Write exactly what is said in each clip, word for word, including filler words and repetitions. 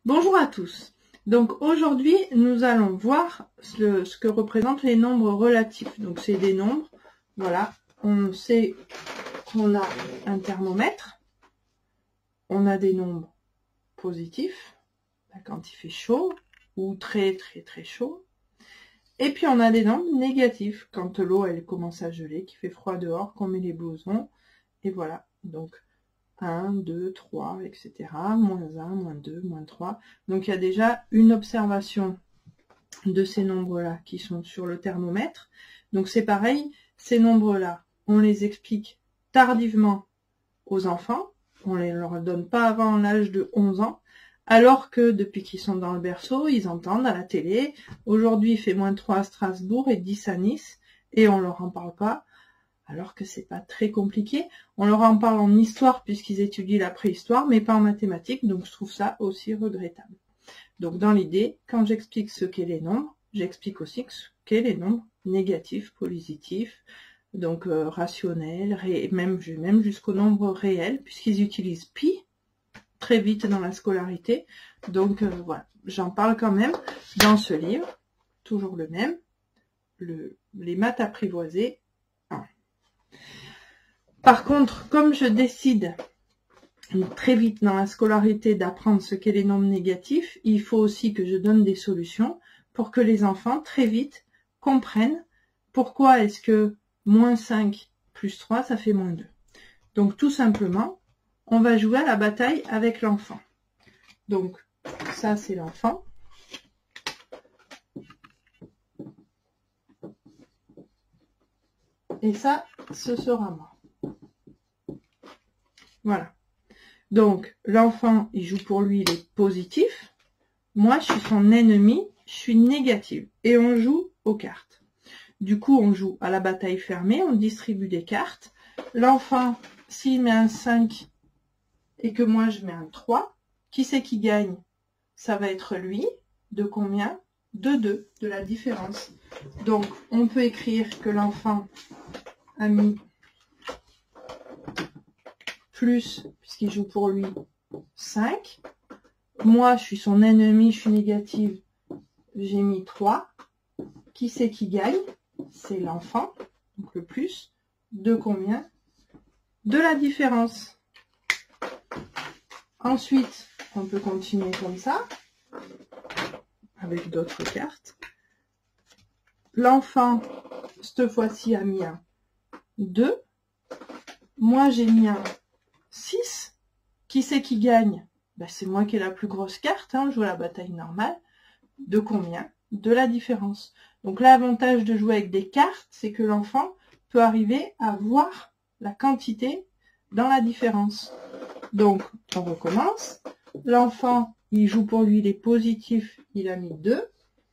Bonjour à tous. Donc aujourd'hui, nous allons voir ce, ce que représentent les nombres relatifs. Donc c'est des nombres, voilà, on sait qu'on a un thermomètre, on a des nombres positifs, quand il fait chaud, ou très très très chaud, et puis on a des nombres négatifs, quand l'eau elle commence à geler, qu'il fait froid dehors, qu'on met les blousons, et voilà, donc un, deux, trois, et cetera, moins un, moins deux, moins trois. Donc il y a déjà une observation de ces nombres-là qui sont sur le thermomètre. Donc c'est pareil, ces nombres-là, on les explique tardivement aux enfants, on ne leur donne pas avant l'âge de onze ans, alors que depuis qu'ils sont dans le berceau, ils entendent à la télé, aujourd'hui il fait moins trois à Strasbourg et dix à Nice, et on leur en parle pas. Alors que c'est pas très compliqué. On leur en parle en histoire puisqu'ils étudient la préhistoire, mais pas en mathématiques, donc je trouve ça aussi regrettable. Donc dans l'idée, quand j'explique ce qu'est les nombres, j'explique aussi ce qu'est les nombres négatifs, positifs, donc euh, rationnels, ré... même, même jusqu'au nombre réel, puisqu'ils utilisent pi très vite dans la scolarité. Donc euh, voilà, j'en parle quand même dans ce livre, toujours le même, le... les maths apprivoisées. Par contre, comme je décide très vite dans la scolarité d'apprendre ce qu'est les nombres négatifs, il faut aussi que je donne des solutions pour que les enfants très vite comprennent pourquoi est-ce que moins cinq plus trois, ça fait moins deux. Donc tout simplement, on va jouer à la bataille avec l'enfant. Donc ça c'est l'enfant. Et ça, ce sera moi. Voilà. Donc, l'enfant, il joue pour lui, il est positif. Moi, je suis son ennemi, je suis négative. Et on joue aux cartes. Du coup, on joue à la bataille fermée, on distribue des cartes. L'enfant, s'il met un cinq et que moi, je mets un trois, qui c'est qui gagne? Ça va être lui. De combien? De deux, de la différence. Donc, on peut écrire que l'enfant a mis plus, puisqu'il joue pour lui, cinq. Moi, je suis son ennemi, je suis négative, j'ai mis trois. Qui c'est qui gagne? C'est l'enfant, donc le plus. De combien? De la différence. Ensuite, on peut continuer comme ça, avec d'autres cartes. L'enfant, cette fois-ci, a mis un deux. Moi, j'ai mis un six. Qui c'est qui gagne? Ben, c'est moi qui ai la plus grosse carte, hein, je joue à la bataille normale. De combien? De la différence. Donc l'avantage de jouer avec des cartes, c'est que l'enfant peut arriver à voir la quantité dans la différence. Donc, on recommence. L'enfant, il joue pour lui les positifs, il a mis deux.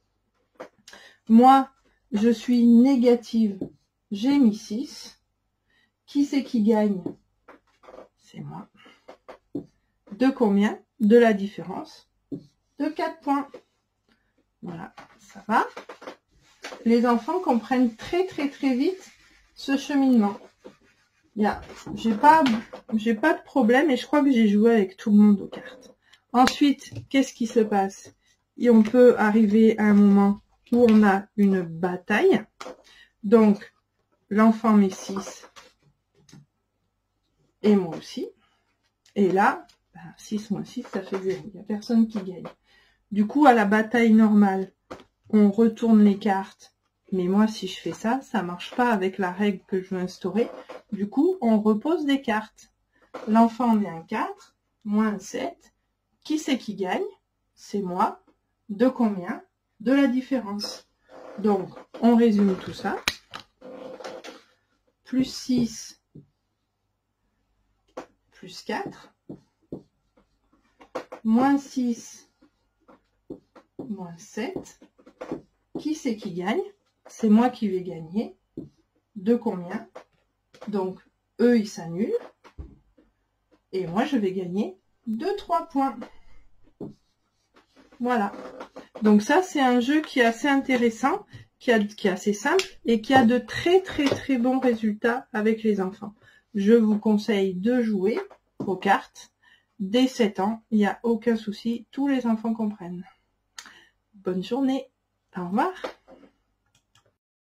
Moi, je suis négative, j'ai mis six. Qui c'est qui gagne? C'est moi. De combien? De la différence. De quatre points. Voilà, ça va. Les enfants comprennent très très très vite ce cheminement. Yeah. J'ai pas, j'ai pas de problème et je crois que j'ai joué avec tout le monde aux cartes. Ensuite, qu'est-ce qui se passe? Et on peut arriver à un moment où on a une bataille. Donc, l'enfant met six. Et moi aussi. Et là, ben, six moins six, ça fait zéro. Il n'y a personne qui gagne. Du coup, à la bataille normale, on retourne les cartes. Mais moi, si je fais ça, ça marche pas avec la règle que je veux instaurer. Du coup, on repose des cartes. L'enfant met un quatre, moins un sept. Qui c'est qui gagne? C'est moi. De combien? De la différence. Donc, on résume tout ça. Plus six. Plus quatre, moins six, moins sept. Qui c'est qui gagne? C'est moi qui vais gagner. De combien? Donc, eux, ils s'annulent. Et moi, je vais gagner de trois points. Voilà. Donc ça, c'est un jeu qui est assez intéressant, qui, a, qui est assez simple et qui a de très très très bons résultats avec les enfants. Je vous conseille de jouer aux cartes dès sept ans, il n'y a aucun souci, tous les enfants comprennent. Bonne journée, au revoir.